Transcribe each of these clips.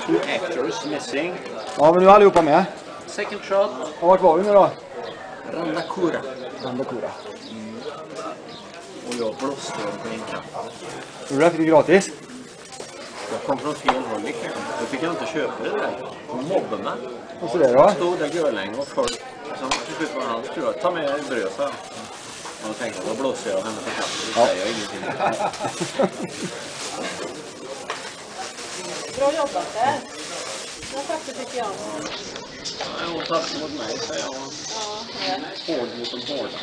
2 actors missing. Ja, men nu är allihopa med. Second shot. Och vart var vi nu då? Randakura. Randakura. Och jag blåste dem på en kapp. Gjorde du det? Fick du gratis? Jag kom från fel håll ikväll. Då fick jag inte köpa det där. De mobbade mig. Och så där då? Jag stod där görlänge och folk som till slut var han tror jag ta med bröd så. Och jag tänkte då blåser jag henne på kappen. Då säger jag ingenting. Bra jobbat där. Jag tackar tycker jag. Nej, hon tackar mot mig säger jag. Ja, hård mot de hårda.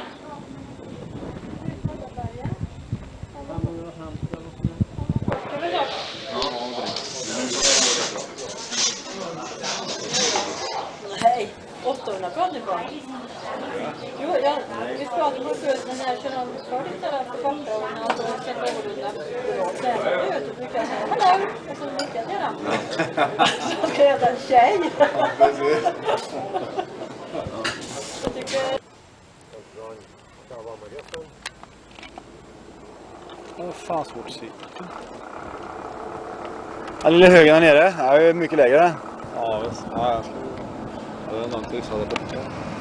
Nej, 800 pratar ni på. Jo, vi pratade på förut, men när jag känner om för lite där på papperna och så känner jag överrunda. Då säger jag ut och brukar säga hallå, och så nickar jag redan. Så ska jag ta en tjej. Jag tycker... Det är fan svårt att se. Ja, lilla högen där nere. Ja, det är mycket lägre. Ja, visst. Ja, jag vet inte om det är så det